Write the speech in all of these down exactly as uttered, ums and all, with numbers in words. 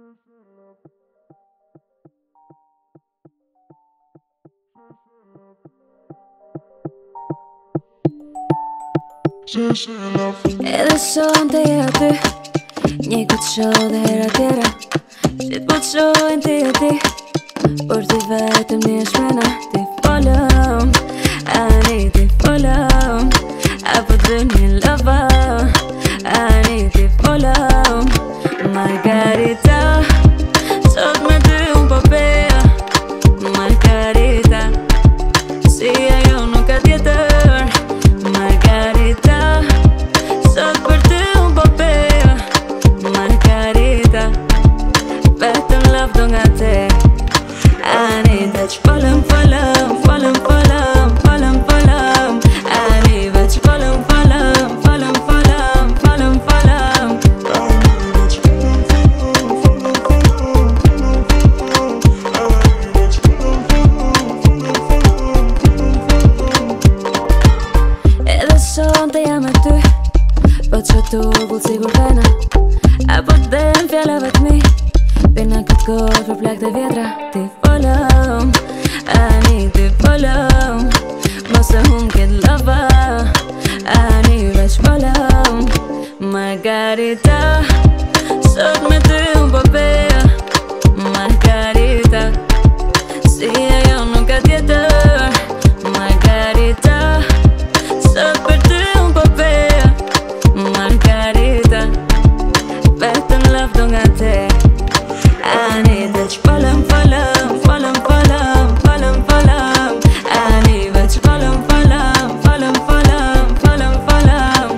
Edhe son të jeti një këtë shoh dhe hera tjera që t'po t'shohin ti e ti por ti vetëm një shmena ti folëm ani ti folëm apo të një lava ani ti folëm Margarita sot me ty unë po beja Margarita si ajo nuk ka tjetër Margarita sot për ty unë po beja Margarita vetëm love do nga te Anita që folëm, folëm, folëm, folëm, folëm, folëm Anita që folëm, folëm, folëm, folëm, folëm, folëm Edhe son të jam e ty po që tu bullë sigur vena apo t'dem fjallave t'mi Pina këtë kohë për plak të vjetra Ti folëm, ani ti folëm Mos e hum këtë lava Ani veç folëm Margarita sot me ty unë po beja Margarita si ajo nuk ka tjetër Margarita sot për ty unë po beja Margarita vetëm love do nga te Anita që folëm, folëm, folëm, folëm, folëm, folëm Anita që folëm, folëm, folëm, folëm, folëm, folëm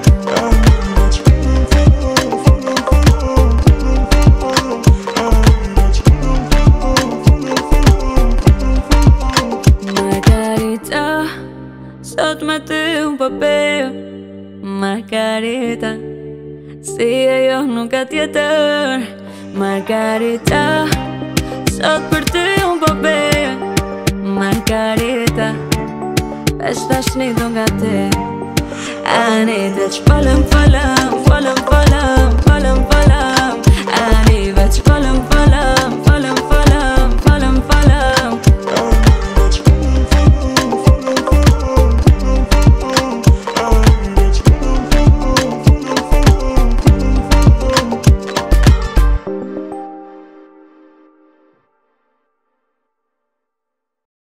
Margarita sot me ty unë po beja Margarita si ajo nuk ka tjetër Margarita sot për ty unë po beja Margarita veç tash një do nga te Anita që folëm, folëm, folëm, folëm